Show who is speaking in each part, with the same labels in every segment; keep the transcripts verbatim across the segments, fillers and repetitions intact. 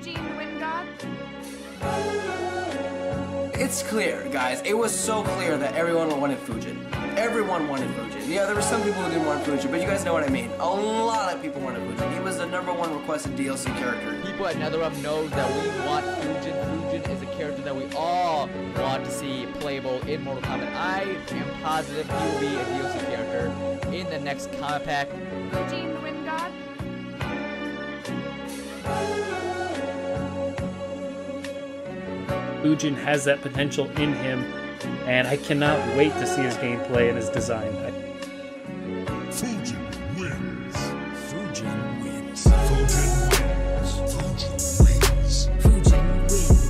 Speaker 1: Fujin the Wind God?
Speaker 2: It's clear, guys. It was so clear that everyone wanted Fujin. Everyone wanted Fujin. Yeah, there were some people who didn't want Fujin, but you guys know what I mean. A lot of people wanted Fujin. He was the number one requested D L C character.
Speaker 3: People at NetherRealm knows that we want Fujin. Fujin is a character that we all want to see playable in Mortal Kombat. I am positive he will be a D L C character in the next Kombat pack.
Speaker 1: Fujin the Wind God?
Speaker 4: Fujin has that potential in him, and I cannot wait to see his gameplay and his design. I
Speaker 5: Fujin wins. Fujin wins. Fujin wins. Fujin wins. Fujin wins.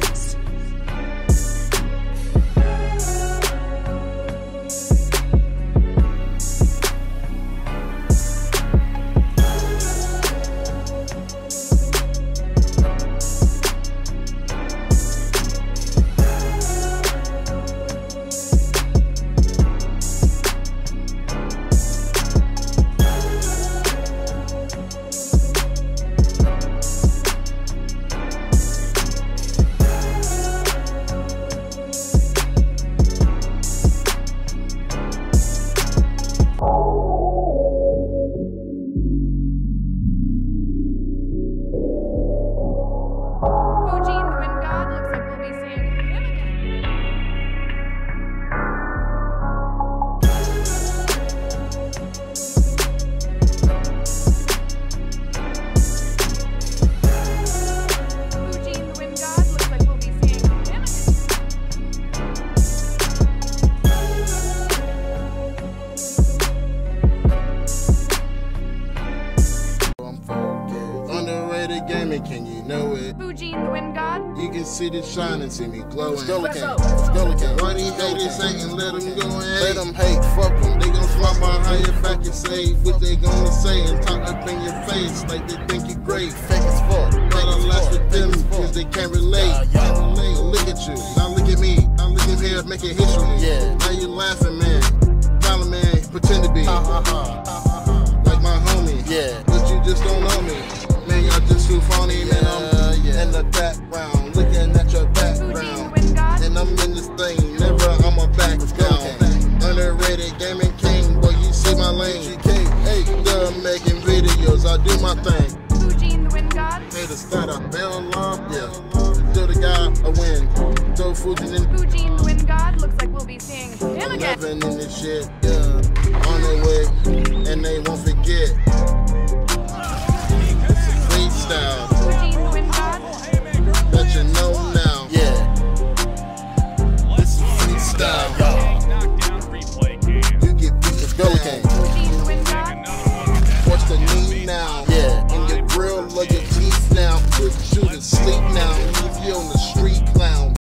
Speaker 6: Can you know it?
Speaker 1: Fujin the Wind God?
Speaker 6: You can see the shine and see me glowing.
Speaker 7: Gullahking, Gullahking.
Speaker 6: Why these haters hating? Let them go and hate. Let them hate, fuck them. They gon' swap my higher back and say what they gonna say and talk up in your face like they think you great.
Speaker 7: Fake as fuck.
Speaker 6: But I laugh with them cause they can't relate. Can't relate. Look at you, now look at me. Now look at here making history.
Speaker 7: Yeah.
Speaker 6: Now you laughing, man. Problem man, pretend to be.
Speaker 7: Uh, uh, uh, uh,
Speaker 6: like my homie.
Speaker 7: Yeah.
Speaker 6: But you just don't know me. Man, y'all just too phony,
Speaker 7: yeah,
Speaker 6: man. I'm
Speaker 7: yeah.
Speaker 6: in the background, looking at your background. And I'm in this thing, never on my back down. Underrated gaming king, boy, you see my lane. Hey, done making videos, I do my thing.
Speaker 1: Fujin the Wind God?
Speaker 6: Hey, the start a bell alarm, yeah. Do the guy a win. Throw Fujin in.
Speaker 1: Fujin the Wind God? Looks like we'll be seeing him
Speaker 6: I'm
Speaker 1: again.
Speaker 6: living in this shit, yeah. On their way, and they won't forget.